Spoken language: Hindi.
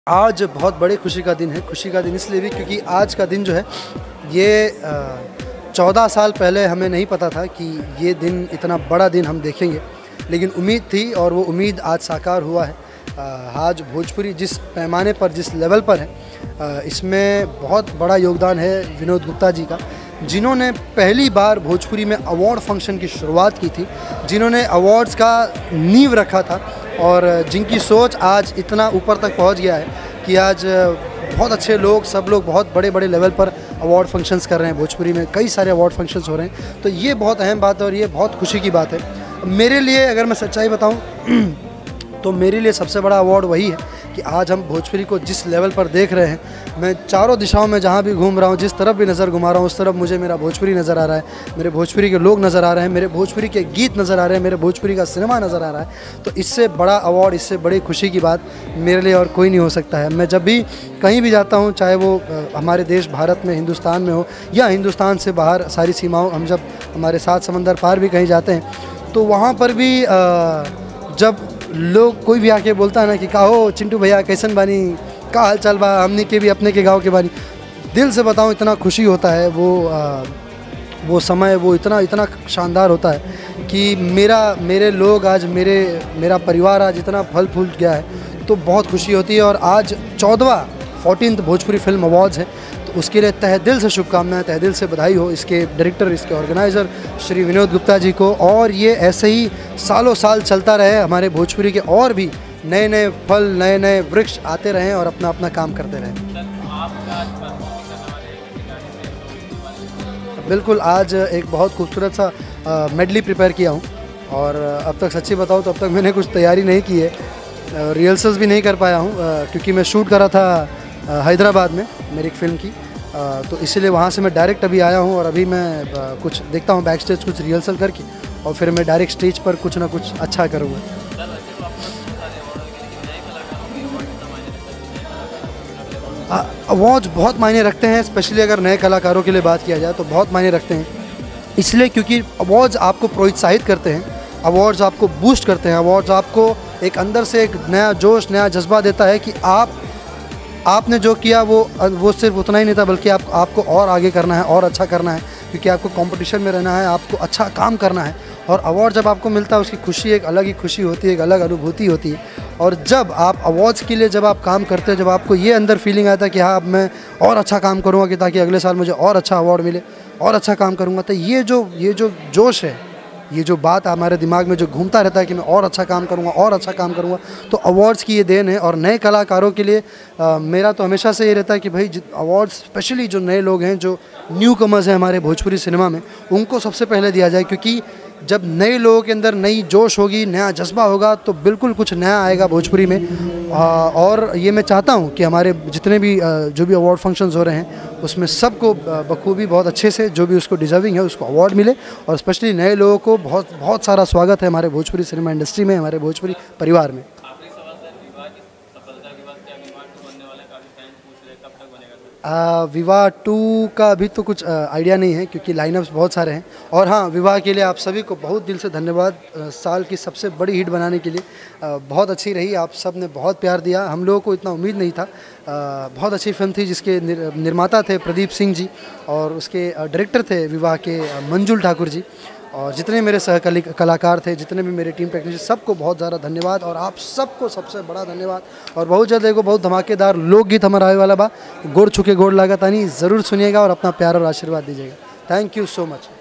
आज बहुत बड़े खुशी का दिन है। खुशी का दिन इसलिए भी क्योंकि आज का दिन जो है ये 14 साल पहले हमें नहीं पता था कि ये दिन इतना बड़ा दिन हम देखेंगे, लेकिन उम्मीद थी और वो उम्मीद आज साकार हुआ है। आज भोजपुरी जिस पैमाने पर, जिस लेवल पर है, इसमें बहुत बड़ा योगदान है विनोद गुप्ता जी का, जिन्होंने पहली बार भोजपुरी में अवार्ड फंक्शन की शुरुआत की थी, जिन्होंने अवार्ड्स का नींव रखा था और जिनकी सोच आज इतना ऊपर तक पहुंच गया है कि आज बहुत अच्छे लोग, सब लोग बहुत बड़े बड़े लेवल पर अवार्ड फंक्शंस कर रहे हैं। भोजपुरी में कई सारे अवार्ड फंक्शंस हो रहे हैं, तो ये बहुत अहम बात है और ये बहुत खुशी की बात है मेरे लिए। अगर मैं सच्चाई बताऊं तो मेरे लिए सबसे बड़ा अवार्ड वही है कि आज हम भोजपुरी को जिस लेवल पर देख रहे हैं, मैं चारों दिशाओं में जहाँ भी घूम रहा हूँ, जिस तरफ भी नज़र घुमा रहा हूँ, उस तरफ मुझे मेरा भोजपुरी नज़र आ रहा है, मेरे भोजपुरी के लोग नज़र आ रहे हैं, मेरे भोजपुरी के गीत नज़र आ रहे हैं, मेरे भोजपुरी का सिनेमा नज़र आ रहा है। तो इससे बड़ा अवार्ड, इससे बड़ी खुशी की बात मेरे लिए और कोई नहीं हो सकता है। मैं जब भी कहीं भी जाता हूँ, चाहे वो हमारे देश भारत में, हिंदुस्तान में हो या हिंदुस्तान से बाहर सारी सीमाओं, हम जब हमारे 7 समंदर पार भी कहीं जाते हैं तो वहाँ पर भी जब लोग कोई भी आके बोलता है ना कि का हो चिंटू भैया कैसन बानी, का हाल चाल बा, हमने के भी अपने के गांव के बानी, दिल से बताऊं इतना खुशी होता है। वो समय वो इतना शानदार होता है कि मेरे लोग आज, मेरा परिवार आज इतना फल फूल गया है, तो बहुत खुशी होती है। और आज 14th भोजपुरी फिल्म अवार्ड्स है, तो उसके लिए तहे दिल से शुभकामनाएं, तहे दिल से बधाई हो इसके डायरेक्टर, इसके ऑर्गेनाइज़र श्री विनोद गुप्ता जी को। और ये ऐसे ही सालों साल चलता रहे, हमारे भोजपुरी के और भी नए नए फल, नए नए वृक्ष आते रहें और अपना अपना काम करते रहें। बिल्कुल, आज एक बहुत खूबसूरत सा मेडली प्रिपेयर किया हूँ और अब तक सच्ची बताऊँ तो अब तक मैंने कुछ तैयारी नहीं की है, रिहर्सल्स भी नहीं कर पाया हूँ क्योंकि मैं शूट कर रहा था हैदराबाद में मेरी एक फ़िल्म की, तो इसीलिए वहाँ से मैं डायरेक्ट अभी आया हूँ और अभी मैं कुछ देखता हूँ बैक स्टेज, कुछ रिहर्सल करके और फिर मैं डायरेक्ट स्टेज पर कुछ ना कुछ अच्छा करूँगा। अवार्ड्स बहुत मायने रखते हैं, स्पेशली अगर नए कलाकारों के लिए बात किया जाए तो बहुत मायने रखते हैं, इसलिए क्योंकि अवार्ड्स आपको प्रोत्साहित करते हैं, अवार्ड्स आपको बूस्ट करते हैं, अवार्ड्स आपको एक अंदर से एक नया जोश, नया जज्बा देता है कि आपने जो किया वो सिर्फ उतना ही नहीं था, बल्कि आपको और आगे करना है और अच्छा करना है, क्योंकि आपको कंपटीशन में रहना है, आपको अच्छा काम करना है। और अवार्ड जब आपको मिलता है उसकी खुशी एक अलग ही खुशी होती है, एक अलग अनुभूति होती है। और जब आप अवार्ड्स के लिए जब आप काम करते हैं, जब आपको ये अंदर फीलिंग आता है कि हाँ अब मैं और अच्छा काम करूँगा कि ताकि अगले साल मुझे और अच्छा अवार्ड मिले, और अच्छा काम करूँगा, तो ये जो जोश है, ये जो बात हमारे दिमाग में जो घूमता रहता है कि मैं और अच्छा काम करूँगा और अच्छा काम करूँगा, तो अवार्ड्स की ये देन है। और नए कलाकारों के लिए मेरा तो हमेशा से ये रहता है कि भाई अवार्ड्स स्पेशली जो नए लोग हैं, जो न्यू कमर्स हैं हमारे भोजपुरी सिनेमा में, उनको सबसे पहले दिया जाए, क्योंकि जब नए लोगों के अंदर नई जोश होगी, नया जज्बा होगा, तो बिल्कुल कुछ नया आएगा भोजपुरी में। और ये मैं चाहता हूँ कि हमारे जितने भी जो भी अवार्ड फंक्शंस हो रहे हैं उसमें सबको बखूबी बहुत अच्छे से, जो भी उसको डिज़र्विंग है उसको अवार्ड मिले। और स्पेशली नए लोगों को बहुत सारा स्वागत है हमारे भोजपुरी सिनेमा इंडस्ट्री में, हमारे भोजपुरी परिवार में। विवाह 2 का अभी तो कुछ आइडिया नहीं है क्योंकि लाइनअप्स बहुत सारे हैं। और हाँ, विवाह के लिए आप सभी को बहुत दिल से धन्यवाद, साल की सबसे बड़ी हिट बनाने के लिए। बहुत अच्छी रही, आप सब ने बहुत प्यार दिया, हम लोगों को इतना उम्मीद नहीं था। बहुत अच्छी फिल्म थी जिसके निर्माता थे प्रदीप सिंह जी और उसके डायरेक्टर थे विवाह के मंजुल ठाकुर जी, और जितने मेरे कलाकार थे, जितने भी मेरे टीम टेक्नीशियन, सबको बहुत ज़्यादा धन्यवाद। और आप सबको सबसे बड़ा धन्यवाद। और बहुत जल्द एगो बहुत धमाकेदार लोकगीत हमारा आने वाला बा, गोड़ छुके गोड़ लागतानी, ज़रूर सुनिएगा और अपना प्यार और आशीर्वाद दीजिएगा। Thank you so much.